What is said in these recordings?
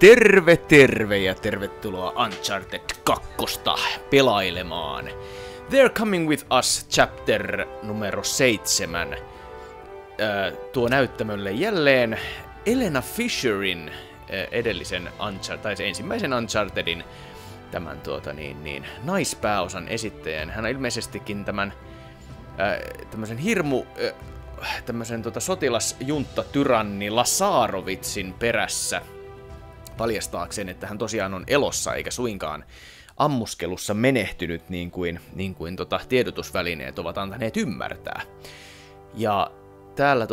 Terve ja tervetuloa Uncharted 2 pelailemaan. They're Coming With Us chapter numero 7. Tuo näyttämölle jälleen Elena Fisherin edellisen tai ensimmäisen Unchartedin tämän naispääosan esittäjän. Hän on ilmeisestikin tämän tämmöisen sotilasjunttatyranni Lazarovitsin perässä paljastaakseen, että hän tosiaan on elossa eikä suinkaan ammuskelussa menehtynyt niin kuin tiedotusvälineet ovat antaneet ymmärtää. Ja täällä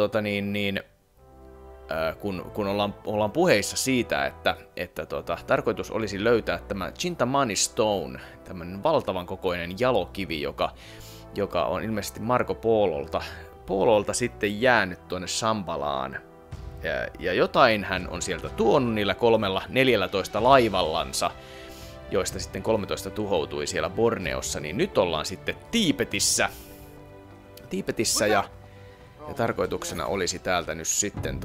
kun ollaan puheissa siitä, että tarkoitus olisi löytää tämä Chintamani Stone, tämmöinen valtavan kokoinen jalokivi, joka on ilmeisesti Marco Pololta sitten jäänyt tuonne Shambalaan. Ja jotain hän on sieltä tuonut niillä 14 laivallansa, joista sitten 13 tuhoutui siellä Borneossa, niin nyt ollaan sitten Tiibetissä ja tarkoituksena olisi täältä nyt sitten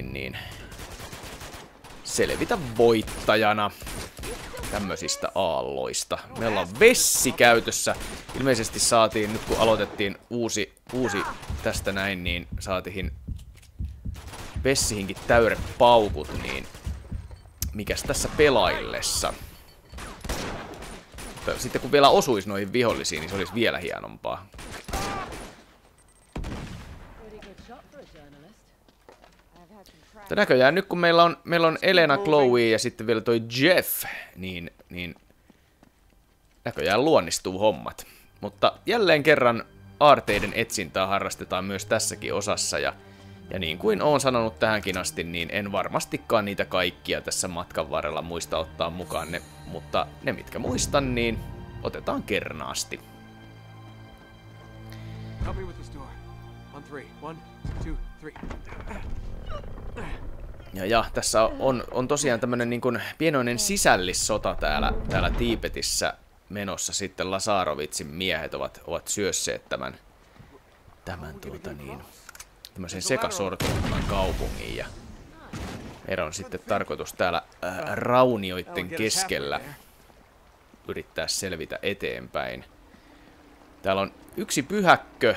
selvitä voittajana tämmöisistä aalloista. Meillä on vessi käytössä. Ilmeisesti saatiin, nyt kun aloitettiin uusi tästä näin, niin saatiin vessihinkin täyrepaukut, niin mikäs tässä pelaillessa? Sitten kun vielä osuisi noihin vihollisiin, niin se olisi vielä hienompaa. Mutta näköjään nyt kun meillä on Elena, Chloe ja sitten vielä toi Jeff, niin näköjään luonnistuu hommat. Mutta jälleen kerran aarteiden etsintää harrastetaan myös tässäkin osassa ja niin kuin oon sanonut tähänkin asti, niin en varmastikaan niitä kaikkia tässä matkan varrella muista ottaa mukaan mutta ne mitkä muistan, niin otetaan kernaasti. Ja tässä on tosiaan tämmönen niin kuin pienoinen sisällissota täällä Tiibetissä menossa. Sitten Lazarovitsin miehet ovat syösseet tämmöisen sekasortoituneen kaupungin, ja meidän on sitten tarkoitus täällä raunioiden keskellä yrittää selvitä eteenpäin. Täällä on yksi pyhäkkö,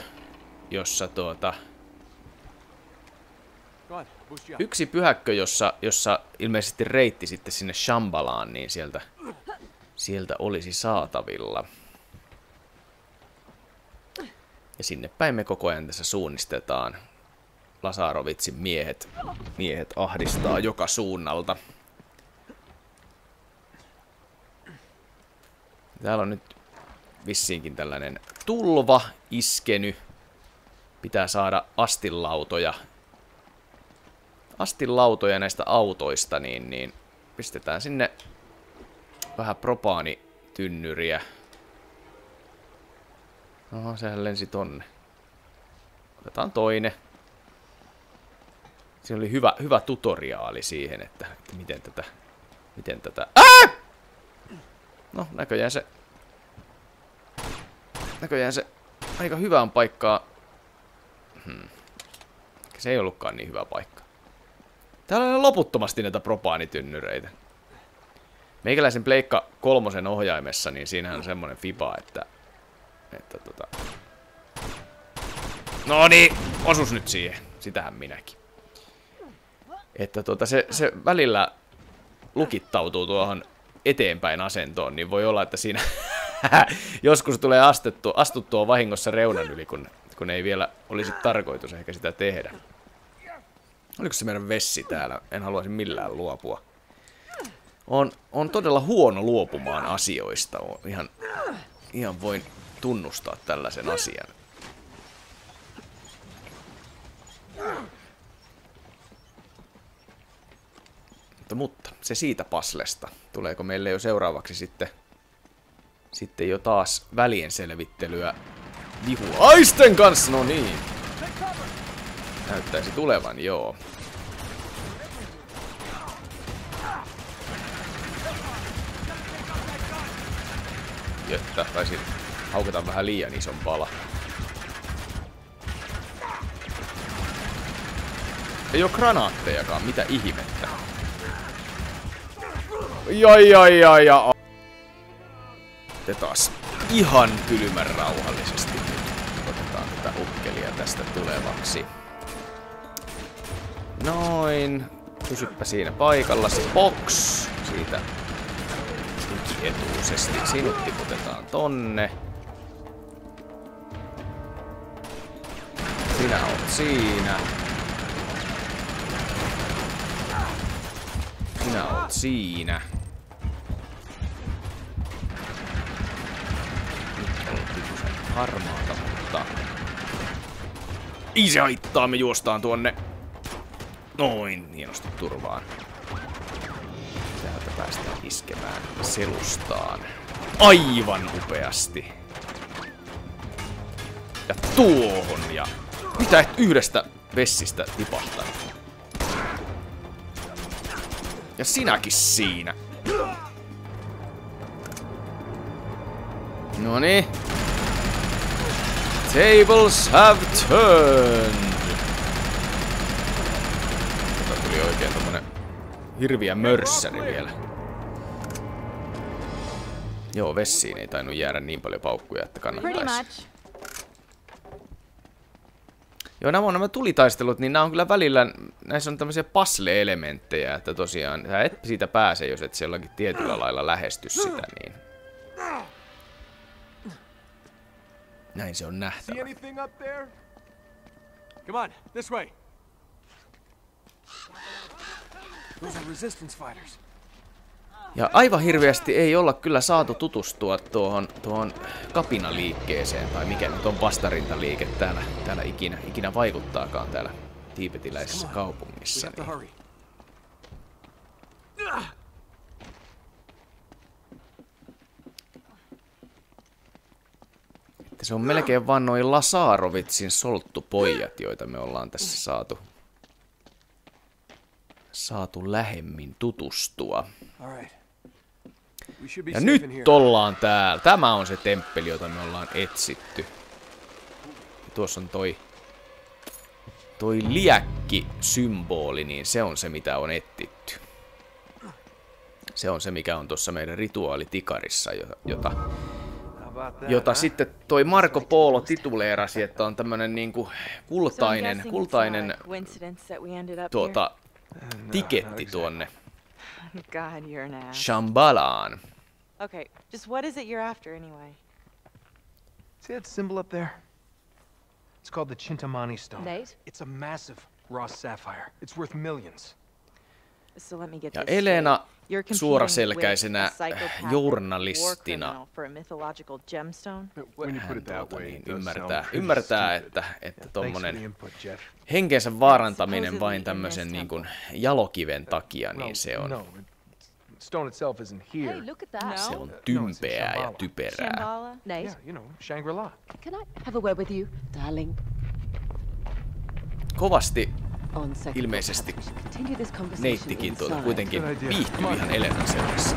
jossa ilmeisesti reitti sitten sinne Shambalaan, niin sieltä olisi saatavilla. Ja sinne päin me koko ajan tässä suunnistetaan. Lazarovitsin miehet ahdistaa joka suunnalta. Täällä on nyt vissiinkin tällainen tulva iskeny. Pitää saada astinlautoja näistä autoista, niin pistetään sinne vähän propaanitynnyriä. Oho, sehän lensi tonne. Otetaan toinen. Siinä oli hyvä tutoriaali siihen, että miten tätä... No, näköjään se aika hyvään paikkaa. Se ei ollutkaan niin hyvä paikka. Täällä on loputtomasti näitä propaanitynnyreitä. Meikäläisen Pleikka 3 ohjaimessa, niin siinähän on semmonen fiba, että no niin, osus nyt siihen. Sitähän minäkin. Että se välillä lukittautuu tuohon eteenpäin asentoon, niin voi olla, että siinä joskus tulee astuttua vahingossa reunan yli, kun ei vielä olisi tarkoitus ehkä sitä tehdä. Oliko se meidän vessi täällä? En haluaisi millään luopua. On todella huono luopumaan asioista. Ihan voin tunnustaa tällaisen asian. Mutta se siitä paslesta. Tuleeko meille jo seuraavaksi sitten jo taas välienselvittelyä vihuaisten kanssa? No niin. Näyttäisi tulevan, joo. Jotta taisin haukata vähän liian ison pala. Ei oo granaattejakaan, mitä ihmettä. Ja. Otetaan ihan kylmän rauhallisesti. Otetaan tätä ukkelia tästä tulevaksi. Noin. Pysyppä siinä paikalla. Box. Siitä etuisesti. Sinut tiputetaan tonne. Sinä oot siinä. Sinä oot siinä. Nyt on pikkusen harmaata, mutta... Ei se haittaa, me juostaan tuonne. Noin, hienosti turvaan. Täältä päästään iskemään selustaan. Aivan upeasti. Ja tuohon ja... Mitä et yhdestä vessistä tipahtanut? Ja sinäkin siinä. Noniin. Tables have turned. Tätä tuli oikein tommonen hirviä mörssäri vielä. Joo, vessiin ei tainnut jäädä niin paljon paukkuja, että kannattaisi. Joo, nämä tulitaistelut, niin nämä on kyllä välillä, näissä on tämmöisiä puzzle-elementtejä, että tosiaan sä et siitä pääse, jos et sellakin tietyllä lailla lähesty sitä, niin... Näin se on nähtävä. Come on, this way. Those are resistance fighters. Ja aivan hirveästi ei olla kyllä saatu tutustua tuohon kapinaliikkeeseen, tai mikä nyt on vastarintaliike täällä ikinä vaikuttaakaan täällä tiibetiläisessä kaupungissa. Niin. Että se on melkein vaan noin Lazarovitsin solttupojat, joita me ollaan tässä saatu lähemmin tutustua. Ja nyt ollaan täällä. Tämä on se temppeli, jota me ollaan etsitty. Ja tuossa on toi liäkki-symboli, niin se on se, mitä on etsitty. Se on se, mikä on tuossa meidän rituaalitikarissa, jota sitten toi Marco Polo tituleerasi, että on tämmönen niinku kultainen tiketti tuonne Shambalaan. Okay, just what is it you're after anyway? See that symbol up there? It's called the Chintamani stone. Nate? It's a massive raw sapphire. It's worth millions. So let me get Ja this Elena straight. You're competing suoraselkäisenä with a psychopathic journalistina war criminal for a mythological gemstone? When you put it that way, it does sound ymmärtää, että tommonen henkensä vaarantaminen vain tämmöisen niin kuin jalokiven takia, niin se on... Stone itself isn't here. Hey, look at that. Se on tympeää ja typerää. Shambhala? Nate? Yeah, you know, Shangri-La. Can I have a word with you, darling? Kovasti On second ilmeisesti thought, we should continue this conversation neittikin inside. kuitenkin viihtyy ihan Elenan seurassa.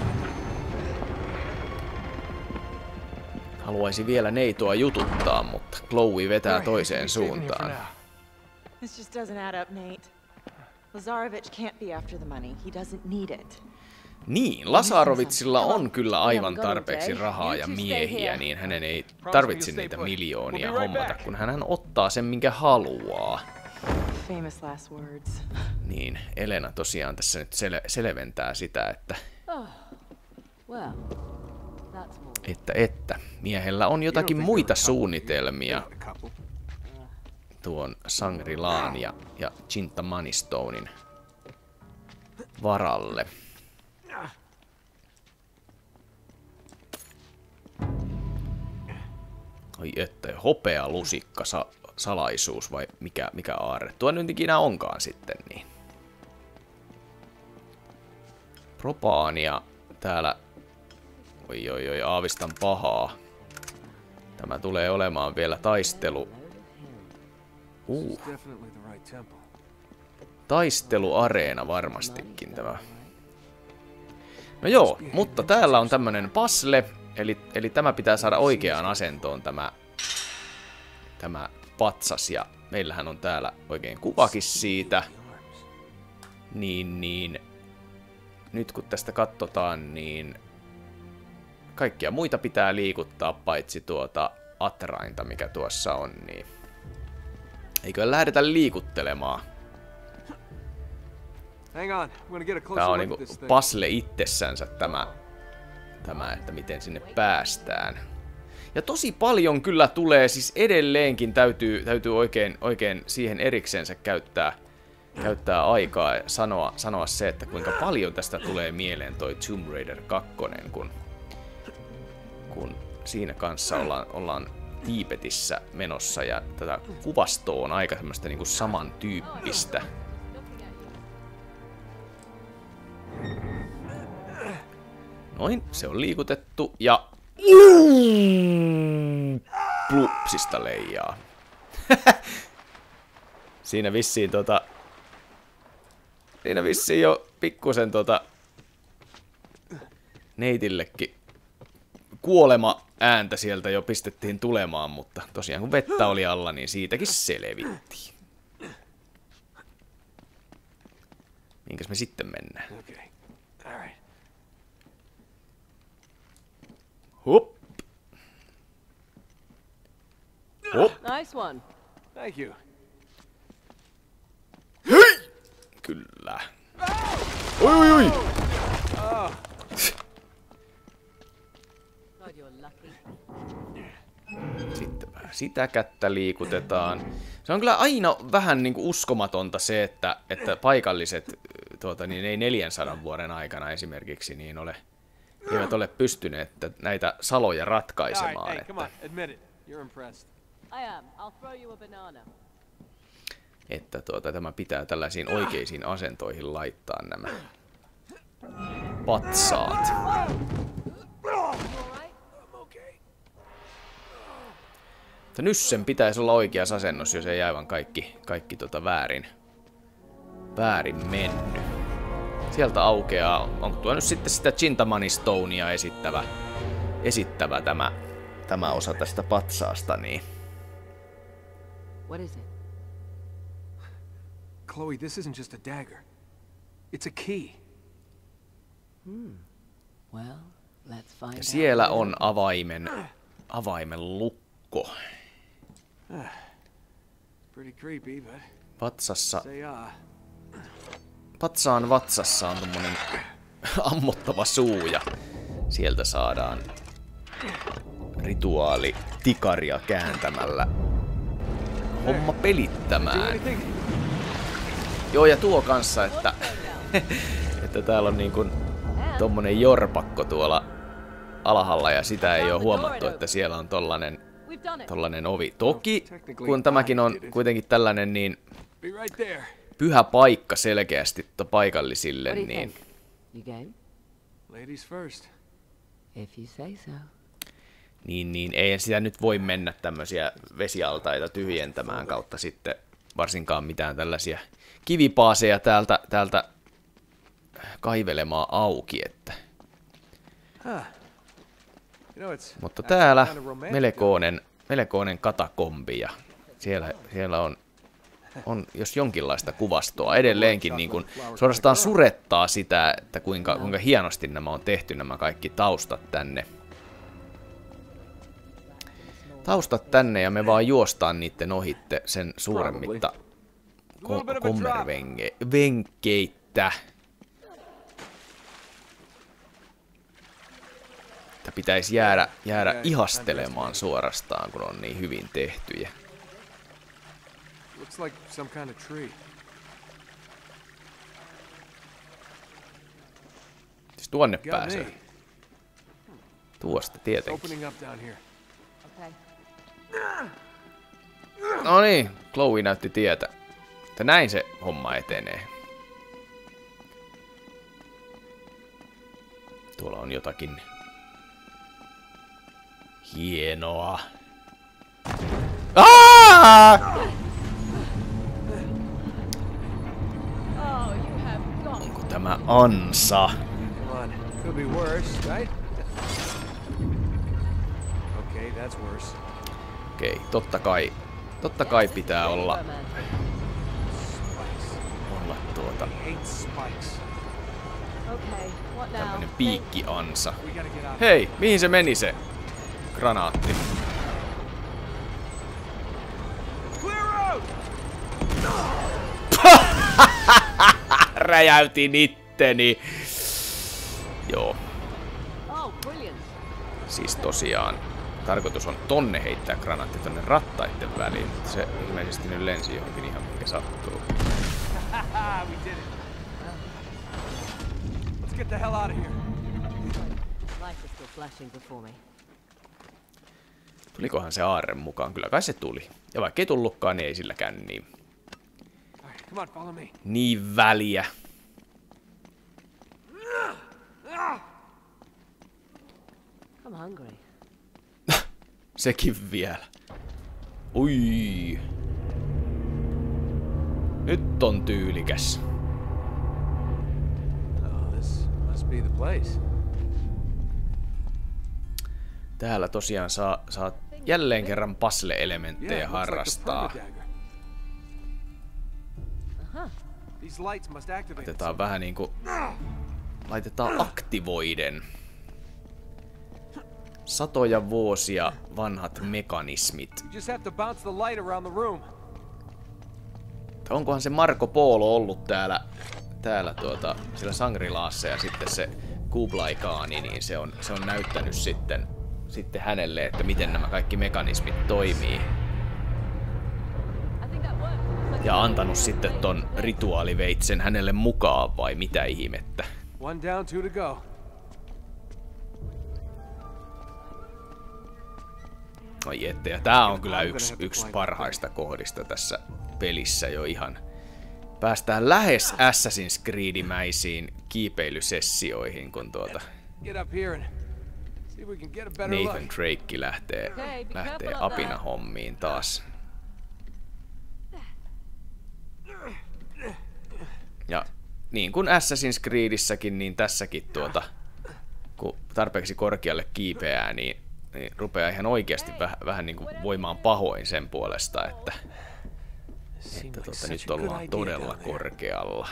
Haluaisi vielä neitoa jututtaa, mutta Chloe vetää toiseen suuntaan. This just doesn't add up, Nate. Lazarovich can't be after the money. He doesn't need it. Niin, Lazarovitsilla on kyllä aivan tarpeeksi rahaa ja miehiä, niin hänen ei tarvitse niitä miljoonia hommata, kun hän ottaa sen, minkä haluaa. Famous last words. Niin, Elena tosiaan tässä nyt selventää sitä, että... Well, that's more. Että miehellä on jotakin muita suunnitelmia tuon Shangri-Laan ja Chintamani Stonein varalle. Oi että, hopea lusikka salaisuus vai mikä aarre. Tuo nyt ikinä onkaan sitten niin. Propaania täällä. Oi, aavistan pahaa. Tämä tulee olemaan vielä taistelu. Taisteluareena varmastikin tämä. No joo, mutta täällä on tämmönen puzzle. Eli tämä pitää saada oikeaan asentoon tämä patsas. Ja meillähän on täällä oikein kuvakin siitä. Niin. nyt kun tästä katsotaan, niin kaikkia muita pitää liikuttaa, paitsi tuota Atrainta, mikä tuossa on, niin eikö lähdetä liikuttelemaan. Tää on niinku puzzle itsessänsä tämä, että miten sinne päästään. Ja tosi paljon kyllä tulee, siis edelleenkin täytyy oikein siihen eriksensä käyttää aikaa ja sanoa se, että kuinka paljon tästä tulee mieleen toi Tomb Raider 2, kun siinä kanssa ollaan Tiibetissä menossa ja tätä kuvastoa on aika semmoista niinku samantyyppistä. Noin, se on liikutettu ja plupsista leijaa. Siinä vissiin jo pikkusen neitillekin kuolema ääntä sieltä jo pistettiin tulemaan, mutta tosiaan kun vettä oli alla, niin siitäkin selvittiin. Minkäs me sitten mennään? Hup. Hup. Nice one. Thank you. Hei! Kyllä. Oi, oi, oi! Sitten vähän sitä kättä liikutetaan. Se on kyllä aina vähän niinku uskomatonta se, että paikalliset niin ei 400 vuoden aikana esimerkiksi niin eivät ole pystyneet näitä saloja ratkaisemaan. Että tämä pitää tällaisiin oikeisiin asentoihin laittaa nämä patsaat. Mutta Nyssen pitäisi olla oikeassa asennossa, jos ei aivan kaikki väärin mennyt. Sieltä aukeaa, onko tuo nyt sitten sitä Chintamani Stonea esittävä tämä osa tästä patsaasta, niin. What is it? Chloe, this isn't just a dagger. It's a key. Well, let's find Ja out. siellä on avaimen lukko. Pretty creepy, but Patsaan vatsassa on tommonen ammottava suu ja sieltä saadaan rituaali tikaria kääntämällä homma pelittämään. Joo, ja tuo kanssa, että täällä on niinku tommonen jorpakko tuolla alhaalla ja sitä ei oo huomattu, että siellä on tollanen ovi. Toki, kun tämäkin on kuitenkin tällainen niin pyhä paikka selkeästi paikallisille, niin niin ei sitä nyt voi mennä tämmösiä vesialtaita tyhjentämään kautta sitten varsinkaan mitään tällaisia kivipaaseja täältä kaivelemaan auki, että. Mutta täällä melkoinen katakombi ja siellä on jos jonkinlaista kuvastoa edelleenkin niin kuin suorastaan surettaa sitä, että kuinka hienosti nämä on tehty nämä kaikki taustat tänne ja me vaan juostaan niitten ohitte sen suuremmitta kommervenkeitä. Että pitäisi jäädä ihastelemaan suorastaan, kun on niin hyvin tehtyjä. Looks like some kind of tree. Siis tuonne pääsee. Tuosta tietenkin. No niin, Chloe näytti tietä. Että näin se homma etenee. Tuolla on jotakin hienoa. Onko tämä ansa? Okei, totta kai pitää olla Okay, what now? Tämmönen piikkiansa. Hei, mihin se meni se granaatti? Räjäytin itteni. Joo. Oh, brilliant. Siis tosiaan tarkoitus on tonne heittää granaatti tonne rattaiden väliin. Se ilmeisesti nyt lensi johonkin ihan mikä sattuu. We did it. Let's get the hell out of here. Light is still flashing before me. Tulikohan se aarre mukaan? Kyllä kai se tuli. Ja vaikka ei tullutkaan, niin ei silläkään niin. Alright, come on, follow me. Niin väliä. I'm hungry. Sekin vielä. Ui. Nyt on tyylikäs. Oh, this must be the place. Täällä tosiaan saa jälleen kerran puzzle-elementtejä harrastaa. These lights must activate. Otetaan vähän niinku... Laitetaan aktivoiden. Satoja vuosia vanhat mekanismit. You just have to bounce the light around the room. Onkohan se Marco Polo ollut täällä siellä Shangri-Lassa ja sitten se Kublai Khani, niin se on näyttänyt sitten hänelle, että miten nämä kaikki mekanismit toimii. Ja antanut sitten ton rituaaliveitsen hänelle mukaan vai mitä ihmettä. One down, two to go. Ai että, ja tää on kyllä yksi parhaista kohdista tässä pelissä jo ihan. Päästään lähes Assassin's Creed-mäisiin kiipeilysessioihin, kun Get up here and see if we can get a better Nathan look. Drake lähtee apina-hommiin taas. Ja niin kuin Assassin's Creedissäkin, niin tässäkin kun tarpeeksi korkealle kiipeää, niin rupeaa ihan oikeasti vähän niin kuin voimaan pahoin sen puolesta, että nyt ollaan todella korkealla.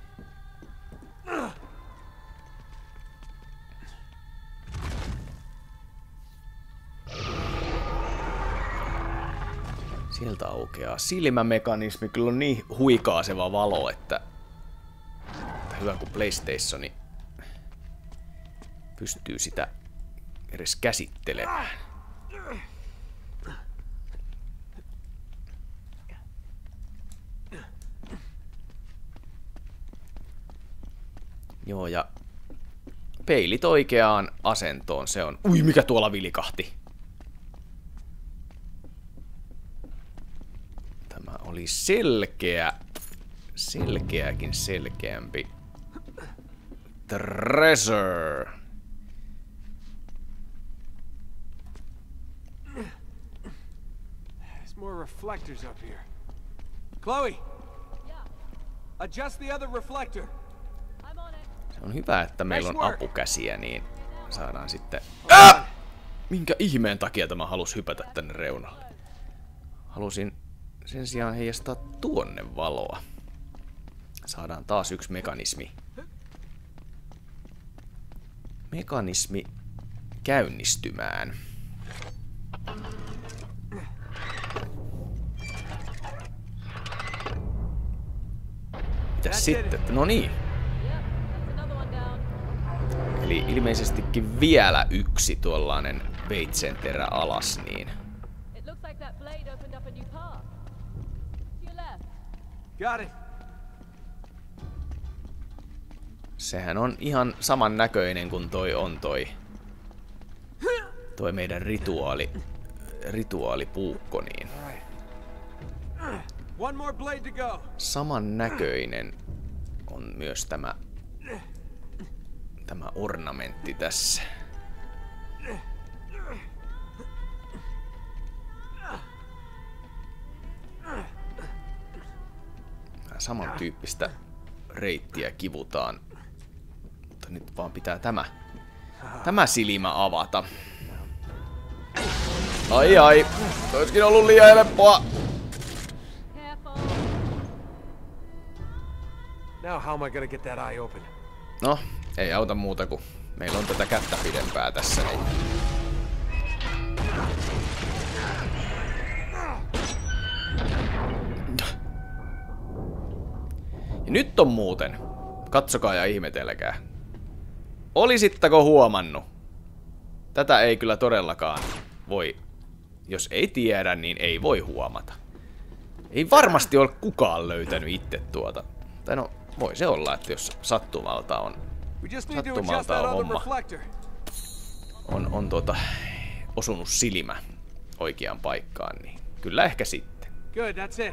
Sieltä aukeaa silmämekanismi. Kyllä on niin huikaaseva valo, että hyvä kun PlayStationi pystyy sitä edes käsittelemään. Joo, ja peilit oikeaan asentoon, se on... Ui, mikä tuolla vilikahti? Tämä oli selkeäkin selkeämpi. Treasure! There's more reflectors up here. Chloe! Adjust the other reflector. Se on hyvä, että meillä on apukäsiä, niin saadaan sitten... Minkä ihmeen takia tämä halusi hypätä tänne reunalle? Halusin sen sijaan heijastaa tuonne valoa. Saadaan taas yksi mekanismi. Mekanismi käynnistymään. Mitäs sitten? No niin. Eli ilmeisestikin vielä yksi tuollainen veitsenterä alas, niin... Got it. Sehän on ihan saman näköinen kuin toi meidän rituaalipuukko, niin... One more blade to go. Saman näköinen on myös tämä ornamentti tässä. Samantyyppistä reittiä kivutaan. Mutta nyt vaan pitää tämä silmä avata. Ai. Toiskin ollut liian helppoa. Now how am I gonna get that eye open? No, Ei auta muuta kuin meillä on tätä kättä pidempää tässä. Niin. Ja nyt on muuten. Katsokaa ja ihmetelkää. Olisitteko huomannut? Tätä ei kyllä todellakaan voi. Jos ei tiedä, niin ei voi huomata. Ei varmasti ole kukaan löytänyt itse tuota. Tai no, voi se olla, että jos sattumalta on homma on osunut silmä oikeaan paikkaan, niin kyllä ehkä sitten. Good, that's it.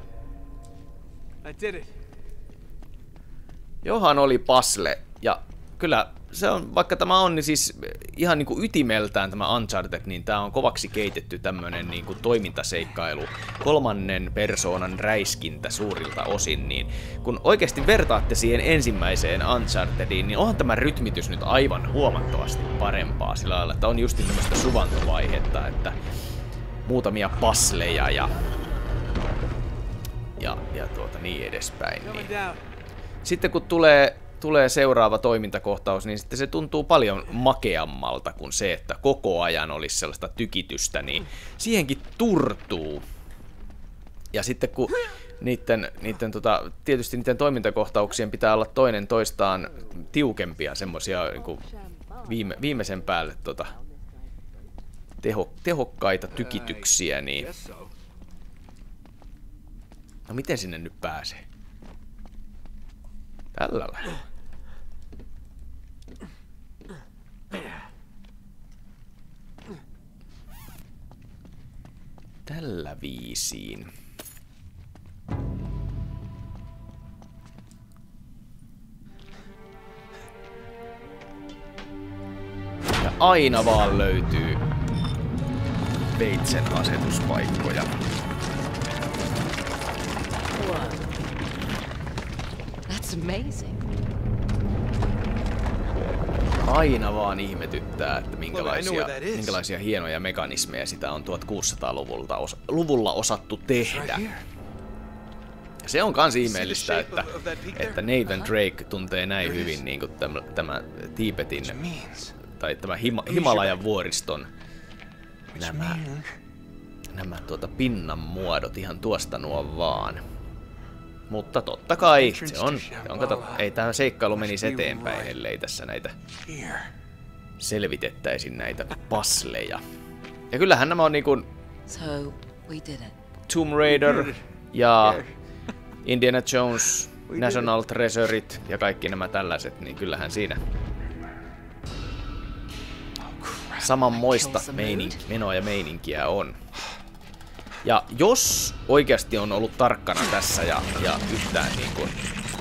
I did it. Johan oli puzzle, ja kyllä se on, vaikka tämä on niin siis ihan niinku ytimeltään tämä Uncharted, niin tää on kovaksi keitetty tämmönen niinku toimintaseikkailu, kolmannen persoonan räiskintä suurilta osin, niin kun oikeasti vertaatte siihen ensimmäiseen Unchartediin, niin onhan tämä rytmitys nyt aivan huomattavasti parempaa sillä lailla, että on justin tämmöistä suvantovaihetta, että muutamia puzzleja ja niin edespäin. Niin. Sitten kun tulee seuraava toimintakohtaus, niin sitten se tuntuu paljon makeammalta kuin se, että koko ajan olisi sellaista tykitystä, niin siihenkin turtuu. Ja sitten kun tietysti niiden toimintakohtauksien pitää olla toinen toistaan tiukempia, semmoisia niin viimeisen päälle tehokkaita tykityksiä, niin no miten sinne nyt pääsee? Tällä lailla. Tällä viisiin. Ja aina vaan löytyy veitsen asetuspaikkoja. That's amazing. Aina ihmetyttää, että minkälaisia hienoja mekanismeja sitä on 1600-luvulla osattu tehdä. Ja se on kans ihmeellistä, että Nathan Drake tuntee näin hyvin niin kuin tämä Tiibetin tai tämä Himalajan vuoriston nämä pinnan muodot ihan tuosta nuo vaan. Mutta totta kai se on kato, ei tämä seikkailu menisi eteenpäin, ellei tässä näitä selvitettäisiin näitä puzzleja. Ja kyllähän nämä on niinku Tomb Raider ja Indiana Jones, National Treasuret ja kaikki nämä tällaiset, niin kyllähän siinä samanmoista menoa ja meininkiä on. Ja jos oikeasti on ollut tarkkana tässä ja yhtään niin kuin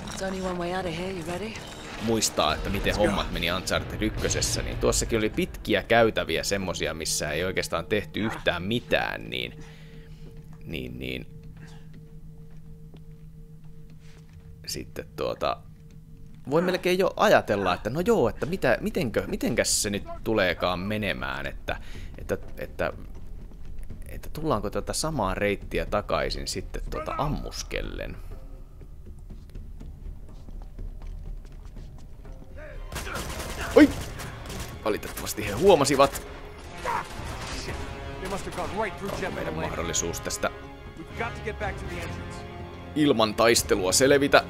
muistaa, että miten hommat meni Uncharted 1, niin tuossakin oli pitkiä käytäviä semmosia, missä ei oikeastaan tehty yhtään mitään, niin sitten voi melkein jo ajatella, että no joo, että mitenkäs se nyt tuleekaan menemään, että tullaanko tätä samaa reittiä takaisin sitten ammuskellen. Oi! Valitettavasti he huomasivat. On meidän mahdollisuus tästä ilman taistelua selvitä.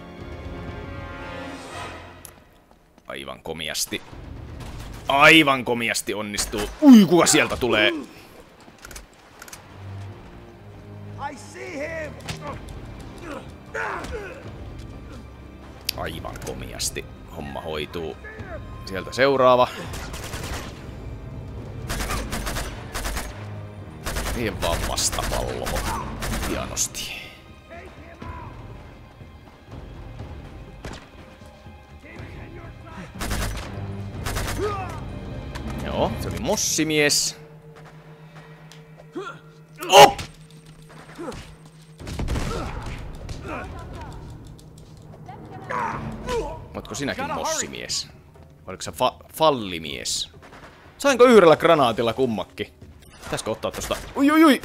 Aivan komiasti onnistuu. Ui, kuka sieltä tulee? Aivan komiasti homma hoituu. Sieltä seuraava. Niin vaan vastapallo. Hienosti. Joo, se oli mossimies. Oh! Ootko sinäkin mossimies? Oliko sä fallimies? Sainko yhdellä granaatilla kummakki? Pitäisikö ottaa tosta? Ui!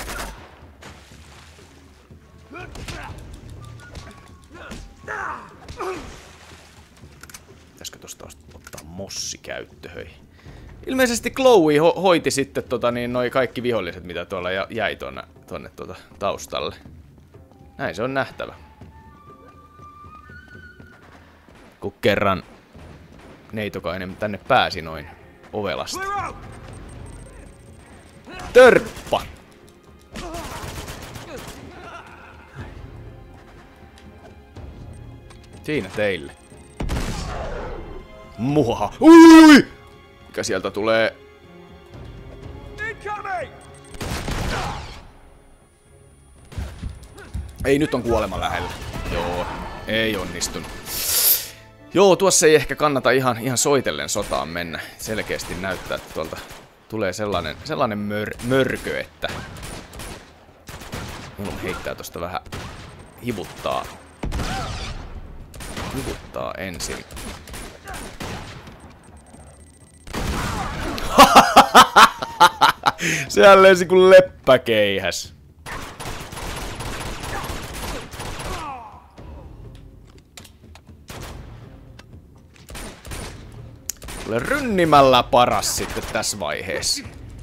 Pitäisikö tosta ottaa mossi käyttöön. Ilmeisesti Chloe hoiti sitten noi kaikki viholliset, mitä tuolla jäi tonne taustalle. Näin se on nähtävä. Kun kerran neitokainen tänne pääsi noin ovelasti. Törppa! Siinä teille. Muha! Ui! Mikä sieltä tulee? Ei, nyt on kuolema lähellä. Joo, ei onnistunut. Joo, tuossa ei ehkä kannata ihan soitellen sotaan mennä. Selkeästi näyttää, että tuolta tulee sellainen mörkö, että minun heittää tosta vähän hivuttaa ensin. Sehän lensi kuin leppäkeihäs. Tulee rynnimällä paras sitten tässä vaiheessa.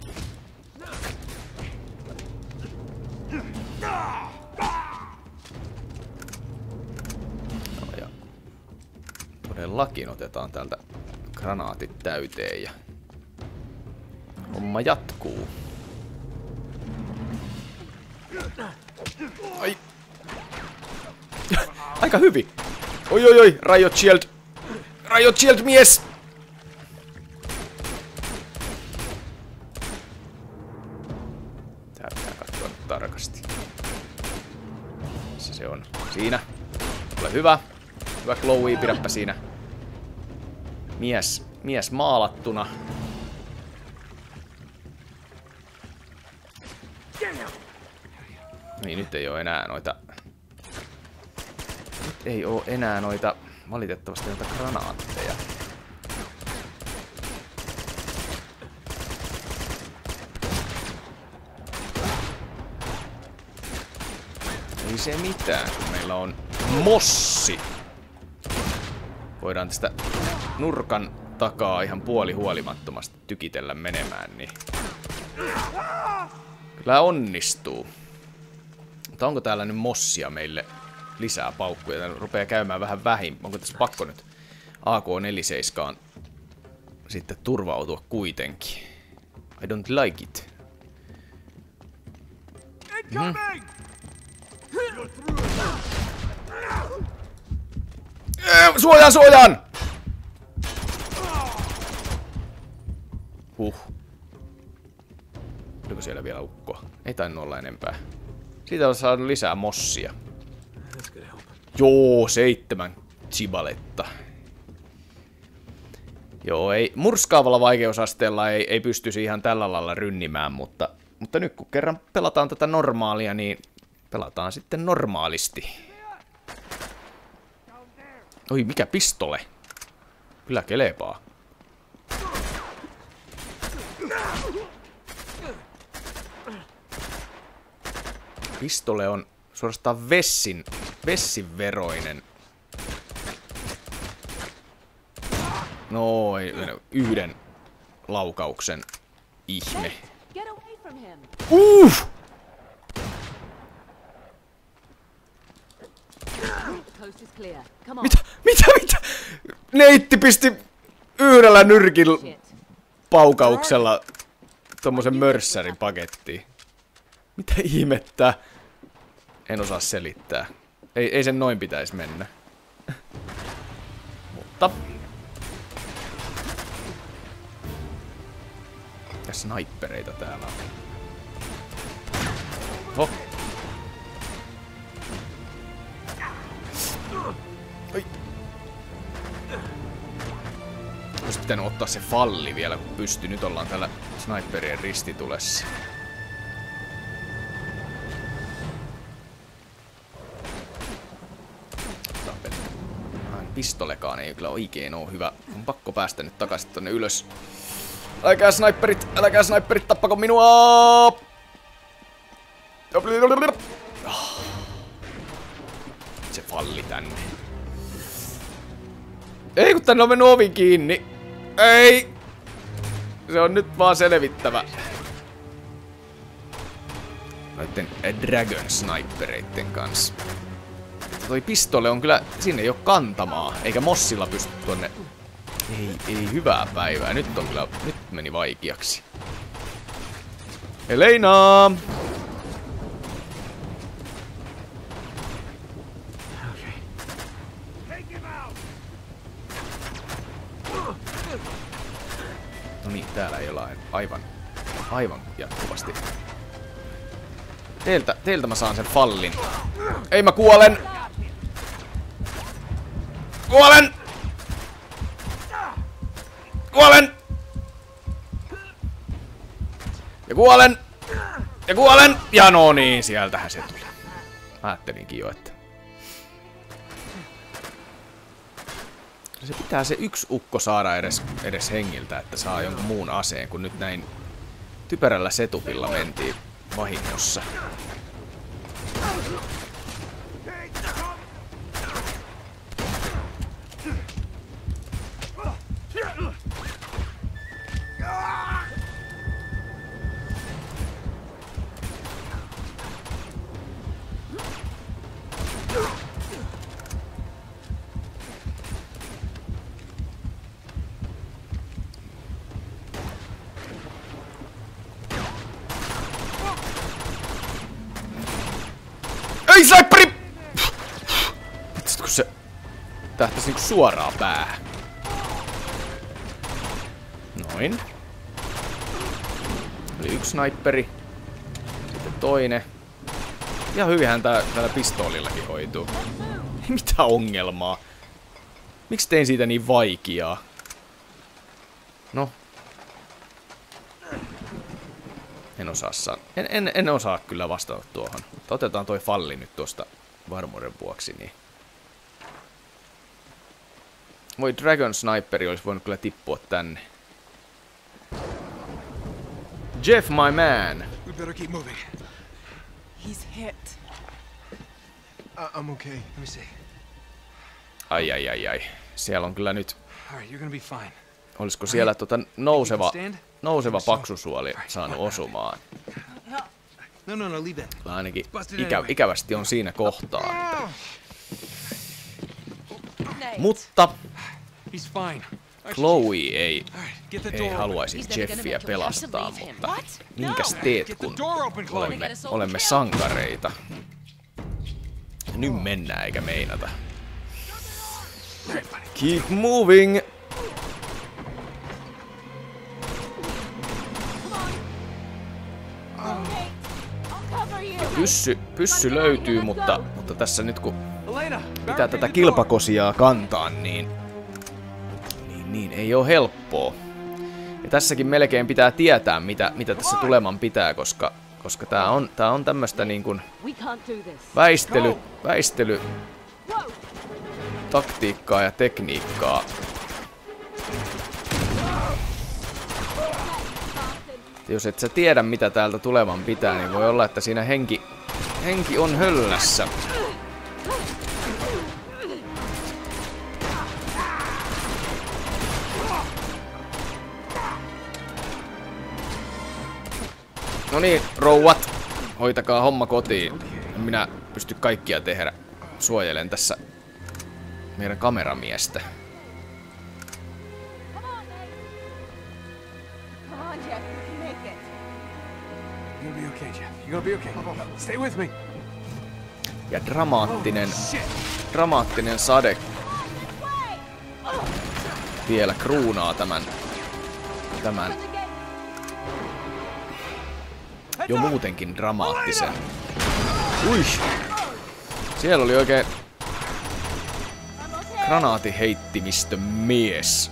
No ja todellakin otetaan täältä granaatit täyteen ja homma jatkuu. Ai. Aika hyvin. Oi, Riot Shield. Riot Shield mies. Tää pitää katsoa nyt tarkasti. Missä se on? Siinä. Ole hyvä. Hyvä Chloe, pidäpä siinä. Mies maalattuna. Niin, nyt ei oo enää noita... Nyt ei oo enää noita... Valitettavasti noita granaatteja. Ei se mitään, kun meillä on mossi. Voidaan tästä nurkan takaa ihan puolihuolimattomasti tykitellä menemään, niin... Kyllä onnistuu. Mutta onko täällä nyt mossia meille lisää paukkuja? Täällä rupeaa käymään vähän vähin. Onko tässä pakko nyt AK-47 sitten turvautua kuitenkin? I don't like it. Suojaan! Oliko siellä vielä ukkoa? Ei tainnut olla enempää. Siitä on saanut lisää mossia. Joo, 7 chibaletta. Joo, ei murskaavalla vaikeusasteella ei pystyisi ihan tällä lailla rynnimään, mutta nyt kun kerran pelataan tätä normaalia, niin pelataan sitten normaalisti. Oi, mikä pistole? Kyllä kelepaa. Pistole on suorastaan vessin veroinen. Noin, yhden laukauksen ihme. Mitä? Neitti pisti yhdellä nyrkillä paukauksella tommosen mörssärin pakettiin. Mitä ihmettä? En osaa selittää. Ei sen noin pitäisi mennä. Mutta... Ja snipereita täällä on. Oho. Oi. Olisi pitänyt ottaa se falli vielä, kun pystyy. Nyt ollaan täällä sniperien ristitulessa. Pistolekaan ei kyllä oikein oo hyvä. On pakko päästä nyt takaisin tonne ylös. Älkää sniperit, tappako minua! Se falli tänne. Ei, kun tänne on mennyt ovi kiinni. Ei! Se on nyt vaan selvittävä. Noitten Dragon Snipereitten kanssa. Toi pistole on kyllä... Sinne ei oo kantamaa. Eikä Mossilla pysty tuonne... Ei hyvää päivää. Nyt on kyllä... Nyt meni vaikeaksi. Elena! No niin, täällä ei olla aivan jatkuvasti. Teiltä mä saan sen fallin. Ei, mä kuolen! Kuolen! Kuolen! Ja kuolen! Ja kuolen! Ja no niin, sieltähän se tuli. Ajattelinkin jo, että... Se pitää se yksi ukko saada edes hengiltä, että saa jonkun muun aseen, kun nyt näin typerällä setupilla mentiin vahingossa. Ei sniperi! Vitsit kun se tähtäisi niinku suoraan päähän. Noin. Oli yksi sniperi. Sitten toinen. Ja hyvinhän täällä pistoolillakin hoituu. Mitä ongelmaa? Miksi tein siitä niin vaikeaa? No. En osaa kyllä vastata tuohon. Mutta otetaan toi falli nyt tuosta varmuuden vuoksi. Niin. Voi Dragon Sniperi olisi voinut kyllä tippua tänne. Jeff, my man. We better keep moving. He's hit. I'm okay. Let me see. Ai. Siellä on kyllä nyt... All right, you're gonna be fine. Olisiko siellä nouseva paksusuoli saanut osumaan? No, leave that. Ainakin ikävästi on siinä kohtaa. Mutta He's fine. Chloe ei haluaisi Jeffiä pelastaa, mutta minkäs teet, kun olemme sankareita? Nyt mennään eikä meinata. Keep moving! Pyssy löytyy, mutta tässä nyt kun pitää tätä kilpakosiaa kantaa, niin ei oo helppoa. Ja tässäkin melkein pitää tietää, mitä tässä tuleman pitää, koska tää on tämmöstä niin kuin väistely taktiikkaa ja tekniikkaa. Jos et sä tiedä, mitä täältä tulevan pitää, niin voi olla, että siinä henki on höllässä. No niin, rouvat. Hoitakaa homma kotiin. En minä pysty kaikkia tehdä. Suojelen tässä meidän kameramiestä. Ja dramaattinen sade vielä kruunaa tämän jo muutenkin dramaattisen. Ui! Siellä oli oikein granaatiheittimistön mies.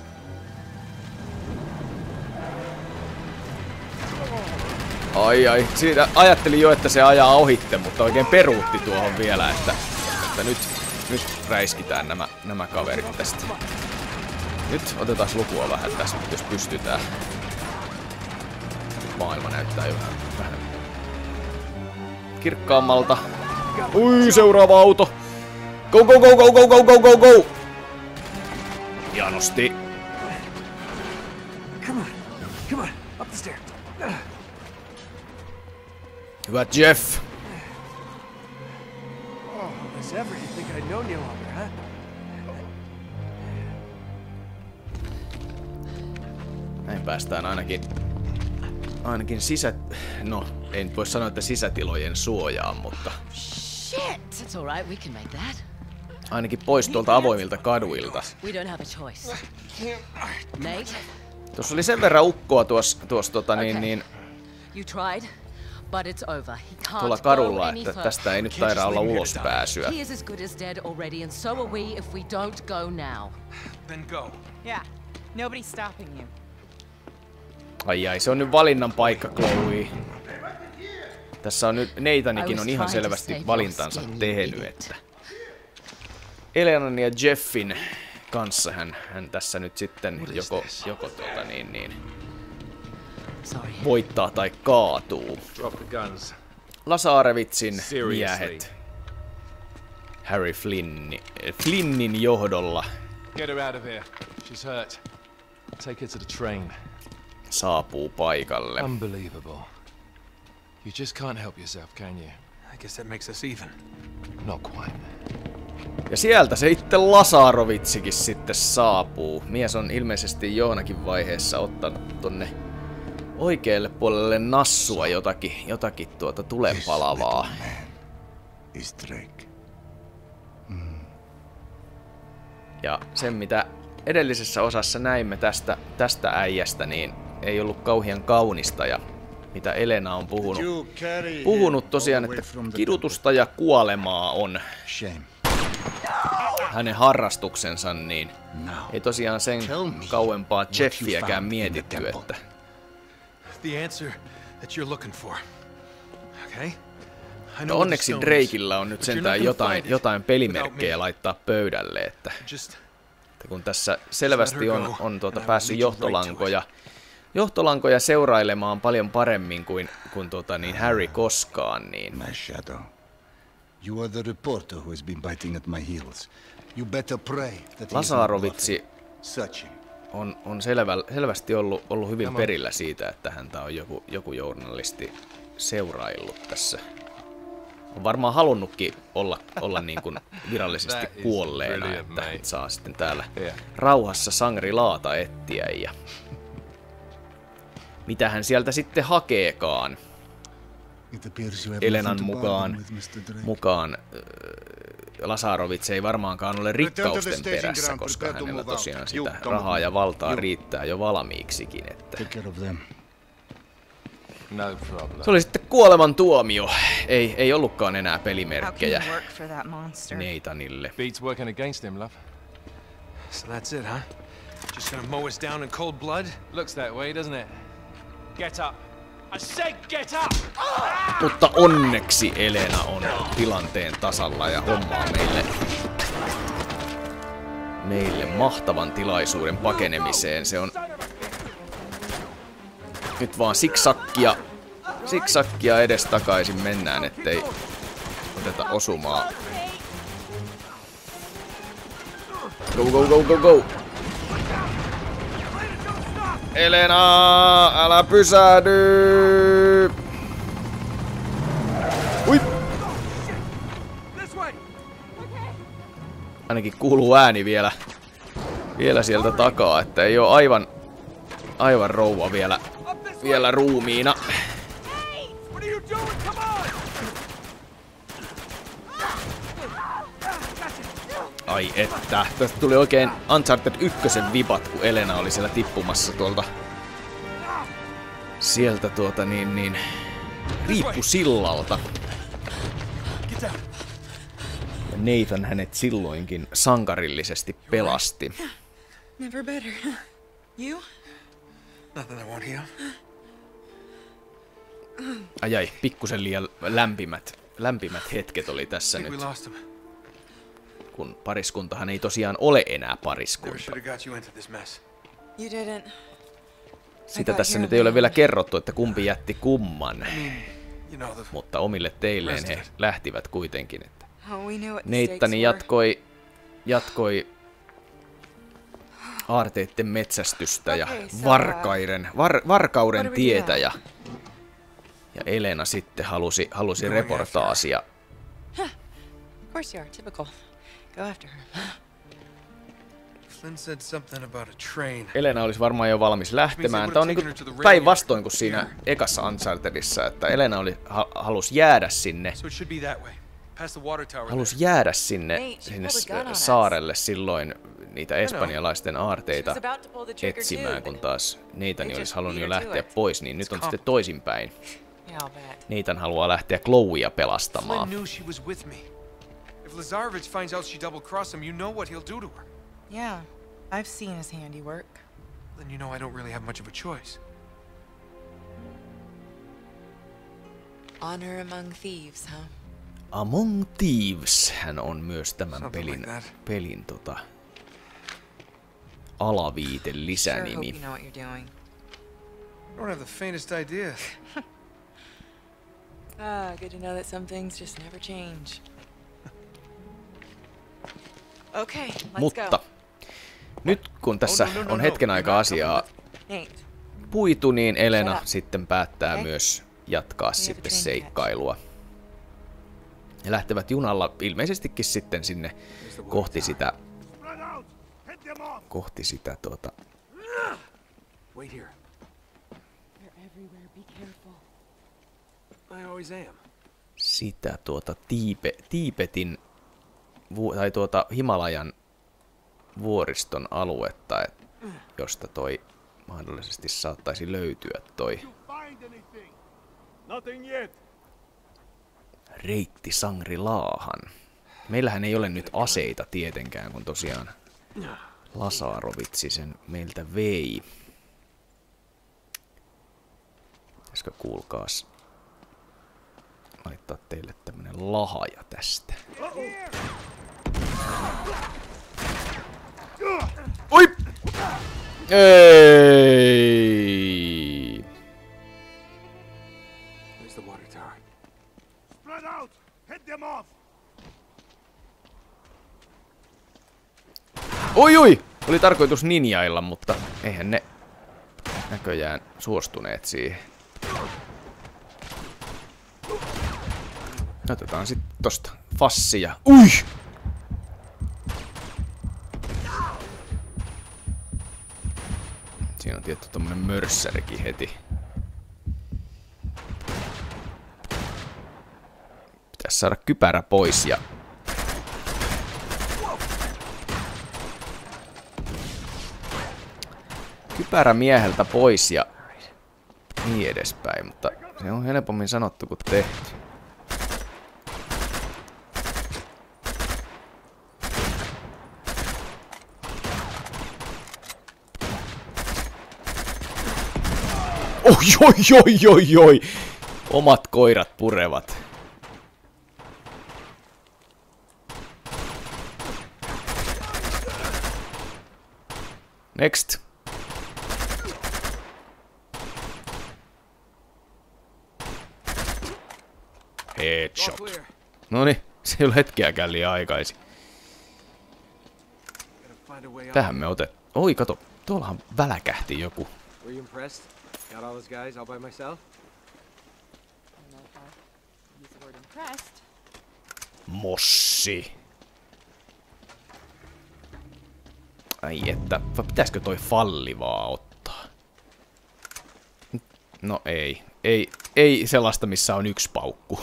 Ai. Siitä ajattelin jo, että se ajaa ohitte, mutta oikein peruutti tuohon vielä, että nyt räiskitään nämä kaverit tästä. Nyt otetaan lukua vähän tässä, jos pystytään. Maailma näyttää jo vähän kirkkaammalta. Ui, seuraava auto! Go! Hienosti. Come on, up the stair. Hyvä Jeff. Oh, as ever, you think I'd known you longer, huh? Näin päästään ainakin No, ei nyt voi sanoa, että sisätilojen suojaan, mutta Shit! That's all right. We can make that. ainakin pois tuolta avoimilta kaduilta. We don't have a choice. Nate, Tuossa oli sen verran ukkoa tuossa you tried, but it's over. He can't tuolla go kadulla, any että further. tästä ei nyt taida olla ulospääsyä. He is as good as dead already, and so are we if we don't go now. Then go. Yeah, nobody's stopping you. Ai, se on nyt valinnan paikka, Chloe. Tässä on nyt, Nathanikin on ihan selvästi valintansa tehnyt, että Elenan ja Jeffin kanssa hän tässä nyt sitten joko Sorry. voittaa tai kaatuu. Drop the guns. Lazarevitsin miehet Harry Flynnin johdolla Get her out of here. She's hurt. Take her to the train. saapuu paikalle. Unbelievable. You just can't help yourself, can you? I guess that makes us even. Not quite. Ja sieltä se itse Lazarovitsikin sitten saapuu. Mies on ilmeisesti johonkin vaiheessa ottanut tonne oikealle puolelle nassua jotakin tulenpalavaa. Ja sen mitä edellisessä osassa näimme tästä äijästä, niin ei ollut kauhean kaunista, ja mitä Elena on puhunut tosiaan, että kidutusta ja kuolemaa on hänen harrastuksensa, niin ei tosiaan sen kauempaa Jeffiäkään mietitty, että The answer that you're looking for. Okay? no onneksi Drakeillä on nyt sentään jotain pelimerkkejä laittaa pöydälle, että kun tässä selvästi on päässyt johtolankoja seurailemaan paljon paremmin kuin Harry koskaan, niin My shadow. You are the reporter who has been biting at my heels. You better pray that Lazarovitsi searching. on selvästi ollut hyvin perillä siitä, että häntä on joku journalisti seuraillut tässä. On varmaan halunnutkin olla niin kuin virallisesti kuolleena, että saa sitten täällä rauhassa Shangri-Laata etsiä, ja mitä hän sieltä sitten hakeekaan. Elenan mukaan Lazarovits ei varmaankaan ole rikkausten perässä, koska hänellä tosiaan sitä rahaa ja valtaa riittää jo valmiiksikin. Että se oli sitten kuoleman tuomio. Ei ollutkaan enää pelimerkkejä Nathanille. Beats working against him, love. So that's it, huh? Just gonna mow us down in cold blood? Looks that way, doesn't it? Get up. I said get up! Mutta onneksi Elena on tilanteen tasalla ja hommaa meille mahtavan tilaisuuden pakenemiseen. Se on nyt vaan siksakkia edestakaisin mennään, ettei oteta osumaa. Go, go, go, go, go! Elena, älä pysähdy! Ui! Ainakin kuuluu ääni vielä sieltä takaa, että ei oo aivan rouva vielä ruumiina. Ai että, tästä tuli oikein Uncharted 1 vibat, kun Elena oli siellä tippumassa sieltä riippusillalta. Ja Nathan hänet silloinkin sankarillisesti pelasti. Never better. You? Nothing I won't heal. Ai, pikkusen liian lämpimät hetket oli tässä nyt. Kun pariskuntahan ei tosiaan ole enää pariskunta. Sitä tässä nyt ei ole vielä kerrottu, että kumpi jätti kumman. Mutta omille teilleen he lähtivät kuitenkin. Että Nathan jatkoi aarteiden metsästystä ja Okay, so, varkauden what do we tietä do? ja Elena sitten halusi reportaasia. Of course you are. Typical. Go after her. Flynn said something about a train. Elena olisi varmaan jo valmis lähtemään. Tämä on niinku päinvastoin kuin siinä ekassa Unchartedissa, että Elena halusi jäädä sinne. So it should be that way. Past the water tower. Halusi jäädä sinne pulled a gun on us. saarelle silloin niitä espanjalaisten aarteita She was about to pull the trigger etsimään, too, kun but taas Nathan just olisi halunnut jo beat her to lähteä it. pois, niin nyt on It's sitten toisinpäin. Yeah, I'll bet. Nathan haluaa lähteä Chloea Flynn pelastamaan. knew she was with me. If Lazarevich finds out she double-crossed him, you know what he'll do to her. Yeah, I've seen his handiwork. Then you know I don't really have much of a choice. Honor among thieves, huh? Among Thieves hän on myös tämän Something like pelin that. alaviite Sure hope lisänimi. you know what you're doing. I don't have the faintest idea. Good to know that some things just never change. Okay, let's Mutta go. nyt kun tässä on hetken aikaa asiaa Nate, puitu, niin Elena Shut up. sitten päättää Okay. myös jatkaa have a sitten train seikkailua. He lähtevät junalla ilmeisestikin sitten sinne kohti sitä Wait here. they're everywhere. Be careful. I always am. sitä Tiibetin tai Himalajan vuoriston aluetta, josta toi mahdollisesti saattaisi löytyä toi reitti Shangri-Laahan. Meillähän ei ole nyt aseita tietenkään, kun tosiaan Lazarovitsi sen meiltä vei. Pitäisikö kuulkaas laittaa teille tämmönen lahaja tästä. Oi! Ei! There's the water tower. Spread out! Head them off! Oi! Oli tarkoitus ninjailla, mutta eihän ne näköjään suostuneet siihen. Otetaan sit tosta fassia. Ui! Siinä on tietty tommonen mörssärikin heti. Pitäis saada kypärä pois ja... Kypärä mieheltä pois ja... Niin edespäin, mutta se on helpommin sanottu kuin tehty. Oi! Omat koirat purevat. Next. Headshot. Noniin, se ei ole hetkeäkään liian aikaisin. Tähän me otet... Oi, kato, tuollahan väläkähti joku. Were you impressed? Got all those guys all by myself? I don't know if I use the word impressed. Mossi. Ai että, pitäisikö toi falli vaan ottaa? No ei. Ei sellaista, missä on yksi paukku.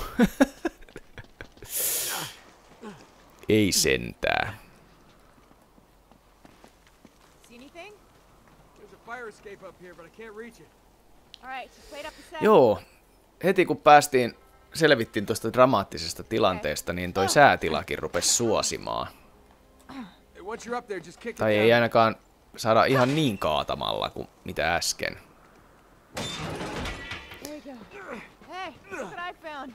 Ei sentää. See anything? There's a fire escape up here, but I can't reach it. All right, just wait up the set. Joo, heti kun selvittiin tuosta dramaattisesta tilanteesta, niin toi säätilakin rupesi suosimaan. Hey, once you're up there, just kick it Tai down. ei ainakaan saada ihan niin kaatamalla kuin mitä äsken. There we go. Hey, look what I found.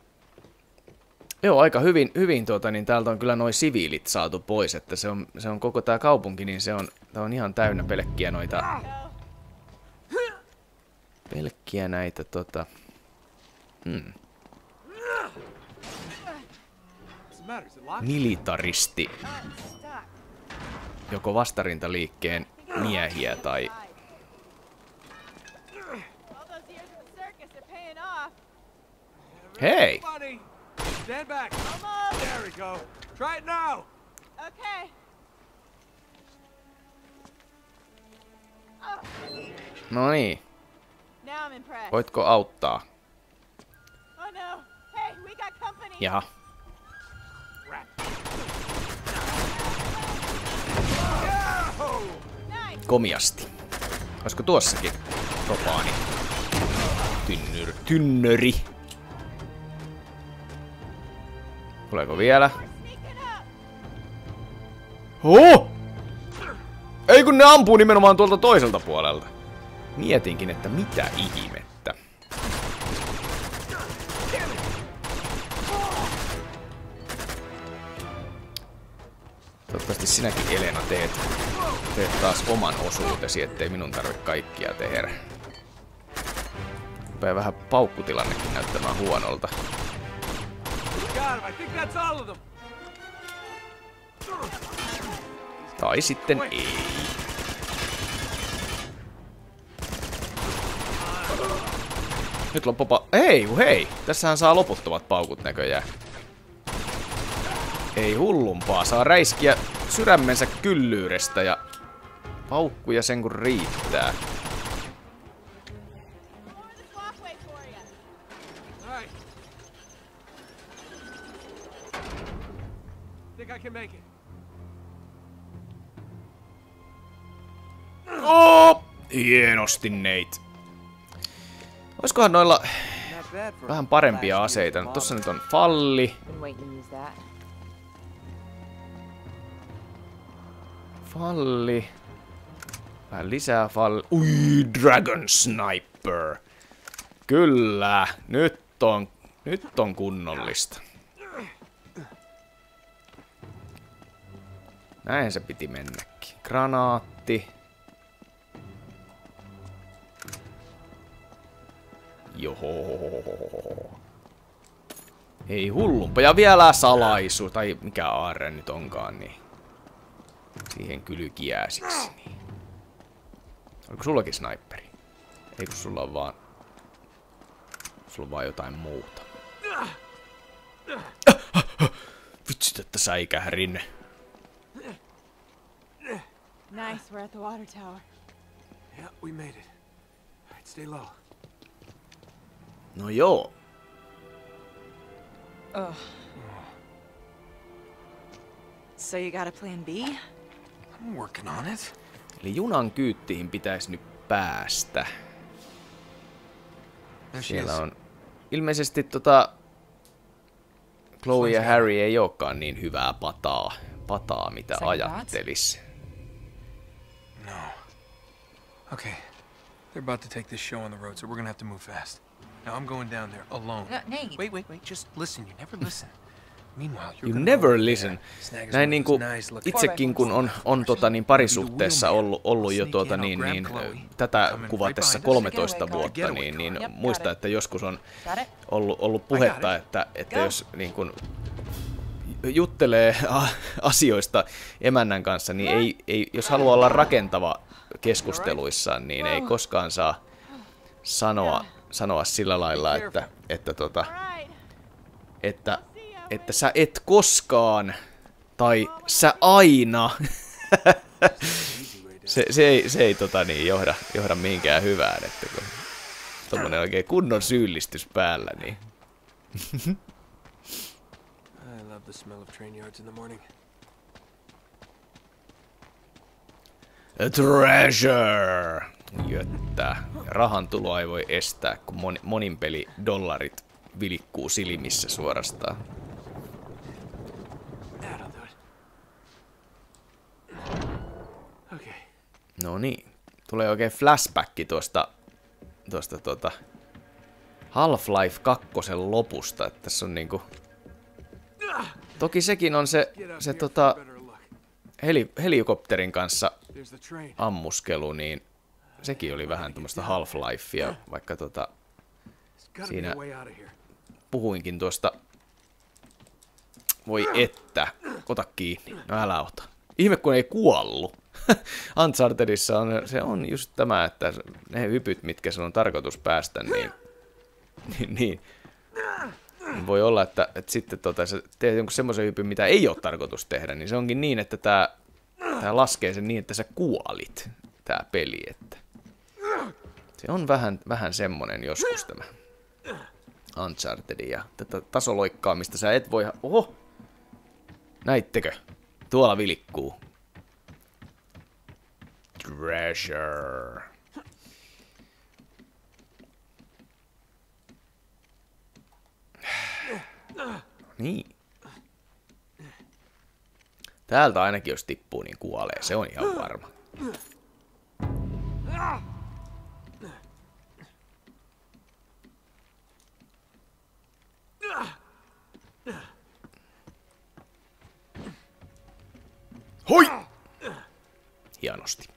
Joo, aika hyvin niin täältä on kyllä noi siviilit saatu pois, että se on koko tää kaupunki, niin tää on ihan täynnä pelkkiä noita... Pelkkiä näitä What's the matter? Is it locked? militaristi Stuck. joko vastarintaliikkeen miehiä tai... All those years in the circus are paying off. Hei! Funny. Stand back. Almost. There we go. Try it now. Okay. No niin, Now I'm impressed. voitko auttaa? Oh no. Hey, we got company. Jaha. Nice. Komiasti. Olisiko tuossakin propaani? Tynnöri. Tuleeko vielä? Sneaking up. Oh! Ei kun ne ampuu nimenomaan tuolta toiselta puolelta. Mietinkin, että mitä ihmettä. Toivottavasti sinäkin, Elena, teet taas oman osuutesi, ettei minun tarvitse kaikkia tehdä. Rupeaa vähän paukkutilannekin näyttämään huonolta. Got him. I think that's all of them. Tai sitten ei. Nyt loppupa... Hei! Tässähän saa loputtomat paukut näköjään. Ei hullumpaa. Saa räiskiä sydämensä kyllyydestä ja paukkuja sen kun riittää. More this walkway for you. All right. Think I can make it. Oh! Hienosti, Nate. Oiskohan noilla Not bad for vähän parempia aseita? Tossa nyt on falli. Been waiting to use that. Falli. Vähän lisää falli. Ui, Dragon Sniper. Kyllä, nyt on kunnollista. Näin se piti mennäkin. Granaatti. Joho. Ei hullumpa. Ja vielä salaisu. Tai mikä aarre nyt onkaan, niin. Siihen kylkiäisiksi. Niin. Oliko sullakin sniperi? Ei kun sulla on vaan... Sulla on vaan jotain muuta. Vitsi, että säikährin. Nice, we're at the water tower. Yeah, we made it. All right, stay low. No joo. Ugh. So you got a plan B? I'm working on it. Eli junan kyyttiin pitäisi nyt päästä. There she Siellä is. on... Ilmeisesti Chloe ja Harry ei olekaan niin hyvää pataa mitä Second ajattelis. No. Okay. They're about to take this show on the road, so we're gonna have to move fast. Now I'm going down there alone. No, Nate. Wait. Just listen. You never listen. Meanwhile, you're You gonna never go over listen. there, snag us one Näin of niinku those nice looking- itsekin kun on parisuhteessa ollut jo tätä kuvatessa 13 vuotta, niin muista, että joskus on Got it? ollut puhetta, että jos niin kun juttelee asioista emännän kanssa, niin ei jos haluaa olla rakentava keskusteluissaan, niin ei koskaan saa sanoa sillä lailla, että All right. että sä et koskaan tai sä aina. se ei johda mihinkään hyvään, että kun tommonen oikein kunnon syyllistys päällä, niin. I love the smell of train yards in the morning. A treasure! Jöttä. Rahan tuloa ei voi estää, kun monin peli dollarit vilkkuu silmissä suorastaan. That'll do it. Okay. No niin. Tulee oikein flashbacki tuosta Half-Life 2 lopusta, että tässä on niinku... Toki sekin on se Get up here for a better look. helikopterin kanssa There's the train. ammuskelu, niin sekin oli vähän tämmöistä Half-Lifea, vaikka There's gotta be Siinä- a way out of here. puhuinkin tuosta... Voi että, ota kiinni, no älä ota. Ihme kun ei kuollut. Unchartedissa se on just tämä, että ne hypyt, mitkä se on tarkoitus päästä, niin voi olla, että sitten sä teet jonkun semmoisen hypyn, mitä ei ole tarkoitus tehdä, niin se onkin niin, että tää laskee sen niin, että sä kuolit, tää peli. Että se on vähän semmonen joskus tämä Uncharted ja tätä tasoloikkaamista sä et voi... Oho! Näittekö? Tuolla vilkkuu. Treasure. Niin. Täältä ainakin jos tippuu, niin kuolee. Se on ihan varma. Hoi! Hienosti.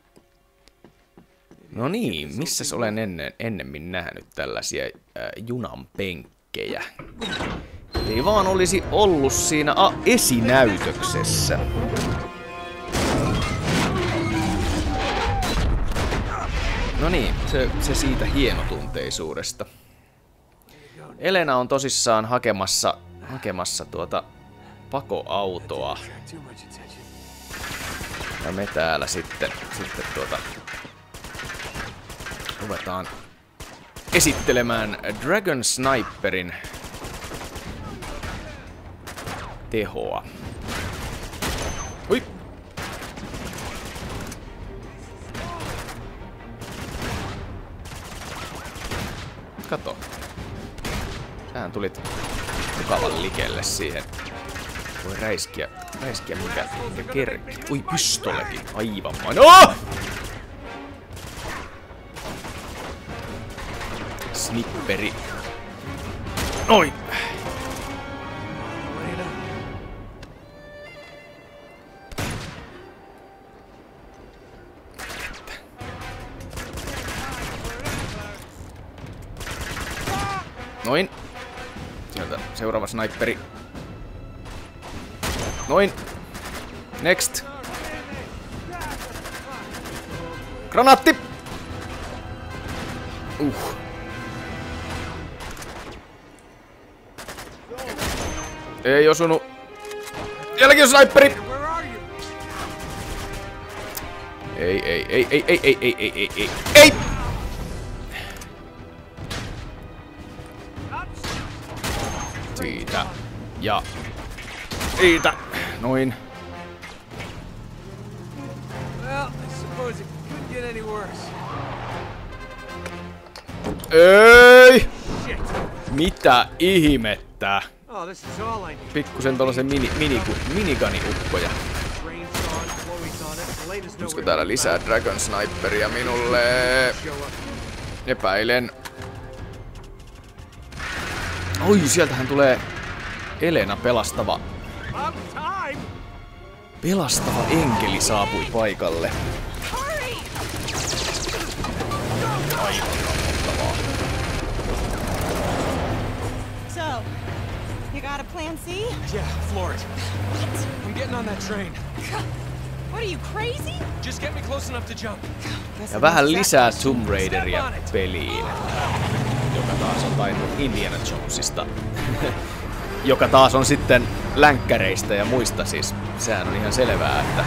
No niin, missäs olen ennemmin nähnyt tällaisia junan penkkejä? Ei vaan olisi ollut siinä esinäytöksessä. No niin, se siitä hienotunteisuudesta. Elena on tosissaan hakemassa pakoautoa. Ja me täällä sitten ruvetaan esittelemään Dragon Sniperin tehoa. Ui! Kato. Sähän tulit mukavan likelle siihen. Voi räiskiä mikä kerki. Ui, pistolekin. Aivan maino. Snipperi. Noin. Noin. Sieltä seuraava sniperi. Noin. Next. Granaatti! Ei osunut. Jälläkin on sniperi! Ei! Siitä. Ja. Siitä. Noin. Ei! Mitä ihmettä? Pikkusen tollasen minigani-ukkoja. Olisiko täällä lisää Dragon Sniperia minulle? Epäilen. Oi, sieltähän tulee Elena pelastava enkeli saapui paikalle. Aivan kammottavaa. So, you got a plan C? Yeah, floor it. What? I'm getting on that train. What are you, crazy? Just get me close enough to jump. Ja vähän lisää Tomb Raideria peliin. Joka taas on tainnut Indiana Jonesista. Joka taas on sitten länkkäreistä ja muista siis. Sehän on ihan selvää, että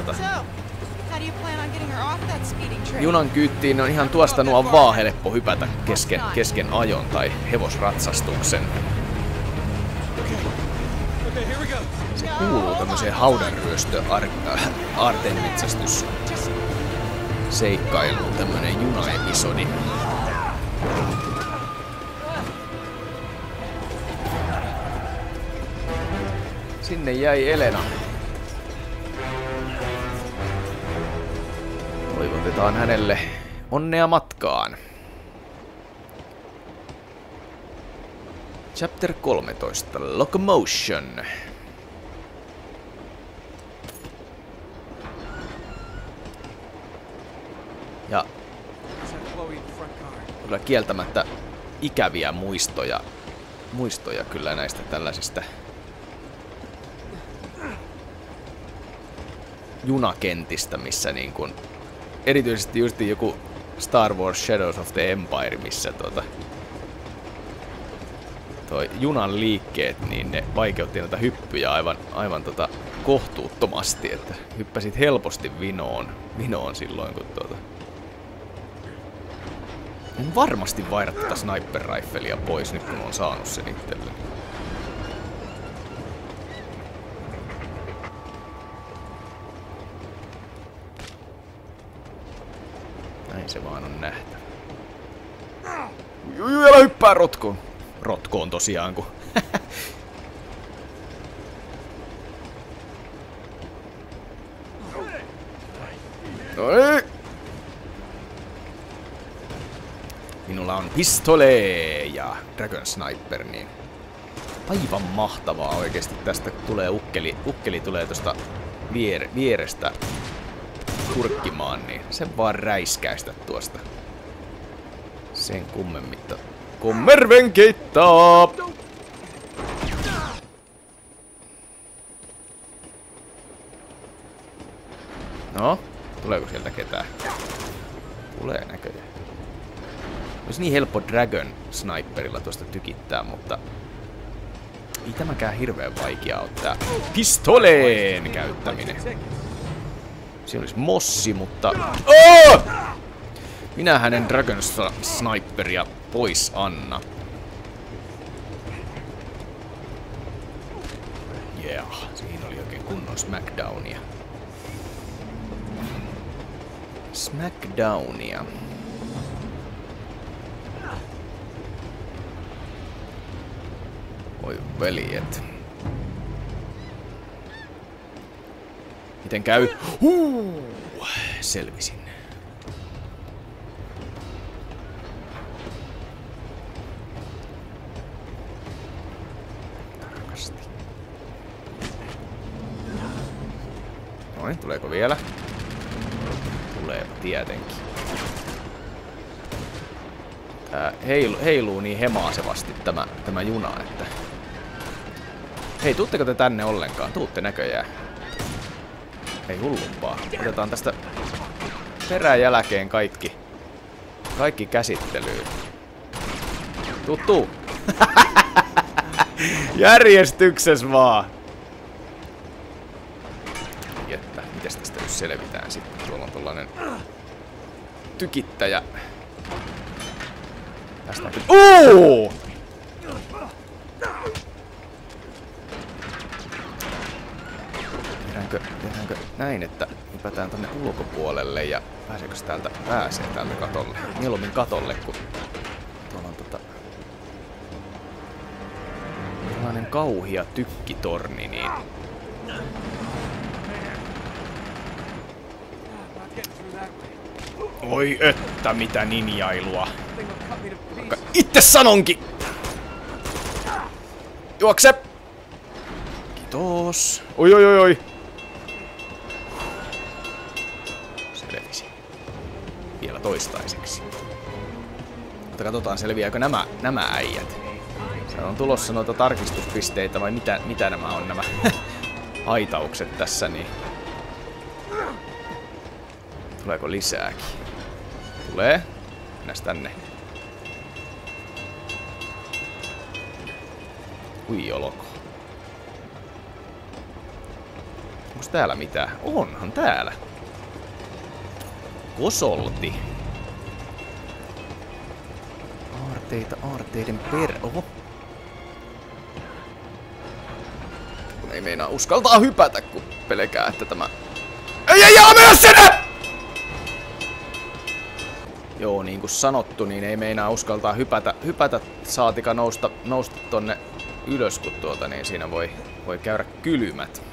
junan kyyttiin on ihan tuosta nuo vaan helppo hypätä kesken ajon tai hevosratsastuksen. Se kuuluu tämmöiseen haudanryöstö aarteenmetsästys seikkailuun, tämmönen junaepisodi. Sinne jäi Elena. Toivotetaan hänelle onnea matkaan. Chapter 13. Locomotion. Ja kyllä kieltämättä ikäviä muistoja kyllä näistä tällaisista junakentistä, missä niin kuin, erityisesti just joku Star Wars Shadows of the Empire, missä toi junan liikkeet, niin ne vaikeutti noita hyppyjä aivan kohtuuttomasti, että hyppäsit helposti vinoon silloin, kun en varmasti vaihda tätä sniper rifleia pois nyt, kun on saanut sen itselleni. Näin se vaan on nähtävä. Älä hyppää rotkoon. Rotkoon tosiaan, kun... Noniin! Minulla on pistole ja Dragon Sniper, niin... Aivan mahtavaa oikeesti. Tästä tulee ukkeli tulee tosta vierestä kurkkimaan, niin sen vaan räiskäistä tuosta. Sen kummemmitta. Kommerven keittaa! No, tuleeko sieltä ketään? Tulee näköjään. Olisi niin helppo Dragon Sniperilla tuosta tykittää, mutta ei tämäkään hirveän vaikeaa ottaa pistoleen käyttäminen. Siinä olisi mossi, mutta... Oh! Minä hänen Dragon Sniperia pois anna. Yeah, siinä oli oikein kunnon Smackdownia. Smackdownia. Oi veljet. Miten käy? Selvisin. Tarkasti. Noin, tuleeko vielä? Tulee tietenkin. Tää heiluu niin hemaasevasti tämä juna, että... Hei, tuutteko te tänne ollenkaan? Tuutte näköjään. Ei hullumpaa. Otetaan tästä perän jälkeen kaikki käsittelyyn. Tuu. Järjestyksessä vaan. Jättä, mites tästä nyt selvitään sitten? Tuolla on tollanen tykittäjä. Tästä on... Tehdäänkö näin, että hypätään tonne ulkopuolelle ja pääseekö pääsee täältä katolle? Mieluummin katolle, kun tuolla on tällainen kauhia tykkitorni, niin... Oi että mitä ninjailua! Itse sanonkin! Juokse! Kiitos! Oi! Selvisi. Vielä toistaiseksi. Mutta katsotaan selviääkö nämä äijät. Se on tulossa noita tarkistuspisteitä vai mitä nämä on nämä haitaukset tässä, niin... Tuleeko lisääkin? Tulee. Mennäs tänne. Ui oloko. Onko täällä mitään? Onhan täällä. Kosolti. Aarteiden Oho. Kun ei meinaa uskaltaa hypätä, kun pelkää, että tämä... Ei mene sinne! Joo, niin kuin sanottu, niin ei meinaa uskaltaa hypätä saatika nousta tonne ylös, kun niin siinä voi käydä kylmät.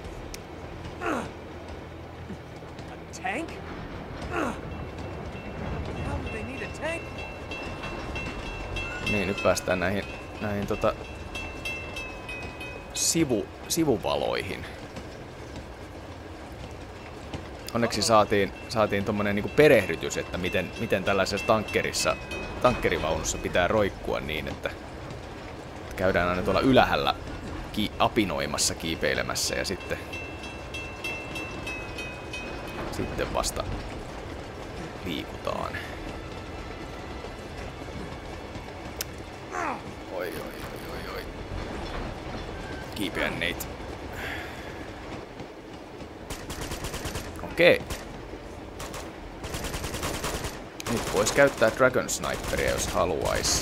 Tank? How do they need a tank? Niin, nyt päästään näihin sivuvaloihin. Onneksi saatiin tommonen niinku perehdytys, että miten tällaisessa tankkerivaunussa pitää roikkua niin, että käydään aina tuolla ylhäällä apinoimassa, kiipeilemässä ja sitten Sitten vasta liikutaan. Oi. Kiipeä neitä. Okei. Nyt vois käyttää Dragon Sniperia, jos haluais.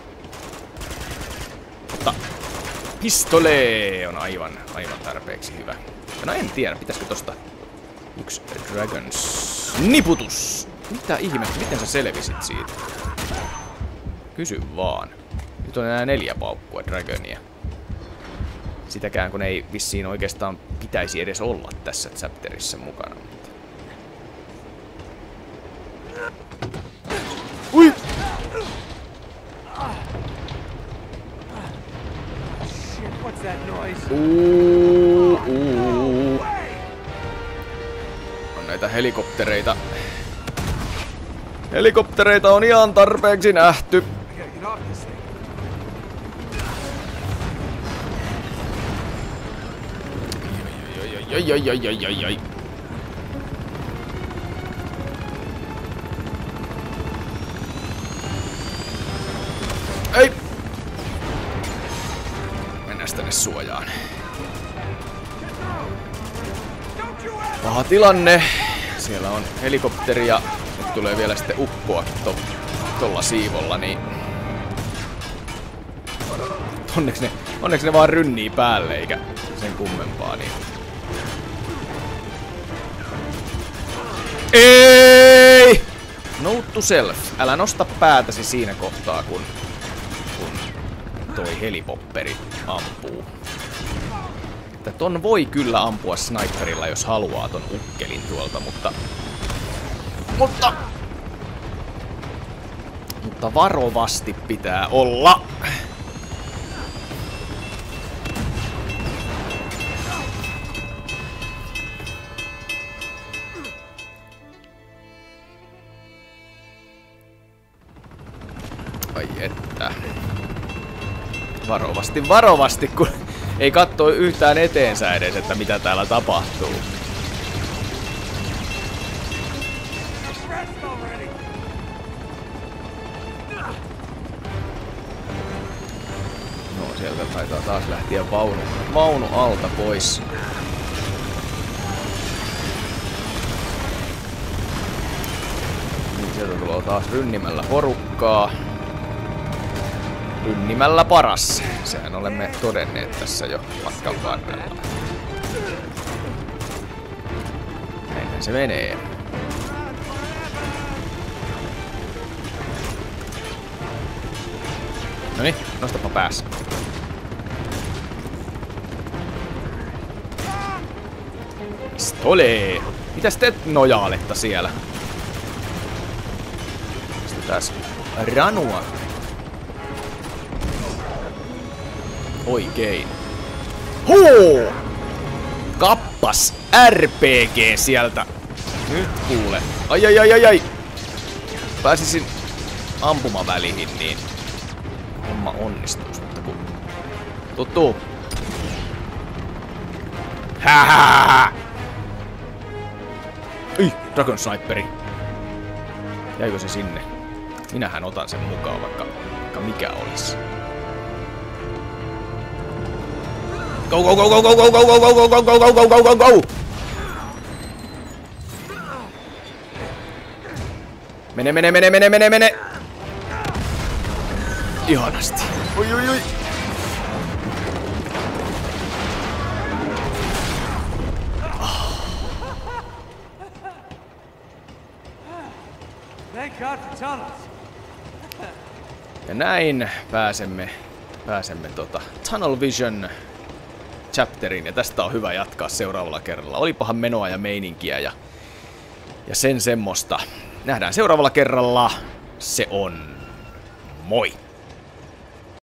Mutta pistole on aivan tarpeeksi hyvä. No en tiedä, pitäisikö tosta yksi Dragon Niputus. Mitä ihmettä, miten sä selvisit siitä? Kysy vaan. Nyt on enää 4 paukkua Dragonia. Sitäkään kun ei vissiin oikeastaan pitäisi edes olla tässä chapterissa mukana. Ui! What's that noise? On näitä helikoptereita. Helikoptereita on ihan tarpeeksi nähty. Get off this thing. Ai. Ei! Mennään tänne suojaan. Paha tilanne. Siellä on helikopteri ja nyt tulee vielä sitten ukkoakin tolla siivolla, niin... Onneksi ne vaan rynnii päälle eikä sen kummempaa, niin... Ei! Note to self. Älä nosta päätäsi siinä kohtaa, kun toi helipopperi ampuu. Että ton voi kyllä ampua sniperilla, jos haluaa ton ukkelin tuolta, mutta varovasti pitää olla. Ai että. Varovasti, kun ei katso yhtään eteensä edes, että mitä täällä tapahtuu. No, sieltä taitaa taas lähteä vaunu alta pois. Niin, sieltä tulee taas rynnimällä porukkaa. Rynnimällä paras. Sehän olemme todenneet tässä jo matkan varrella. Näinhän se menee. Noniin, nostapa päässä. Pistole! Mitäs teet nojaaletta siellä? Pistetääs ranua. Oikein. Hoo! Kappas RPG sieltä. Nyt kuule. Ai. Pääsisin ampumaväliin, niin homma onnistuisi, mutta kun... Tuttuu. Hähähä! Dragon Sniperi. Jäikö se sinne? Minähän otan sen mukaan, vaikka mikä olisi. Go! Mene! Ihanasti. Oi. Thank God for tunnels. Ja näin pääsemme Tunnel Vision chapteriin, ja tästä on hyvä jatkaa seuraavalla kerralla. Olipahan menoa ja meininkiä ja sen semmoista. Nähdään seuraavalla kerralla. Se on moi!